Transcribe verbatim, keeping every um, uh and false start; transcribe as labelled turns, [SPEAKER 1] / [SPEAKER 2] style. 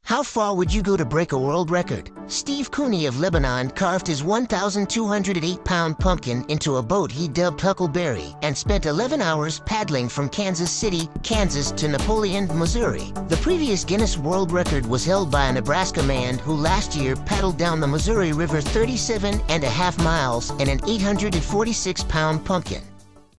[SPEAKER 1] How far would you go to break a world record? Steve Cooney of Lebanon carved his one thousand two hundred eight pound pumpkin into a boat he dubbed Huckleberry and spent eleven hours paddling from Kansas City, Kansas to Napoleon, Missouri. The previous Guinness World Record was held by a Nebraska man who last year paddled down the Missouri River thirty-seven and a half miles in an eight hundred forty-six pound pumpkin.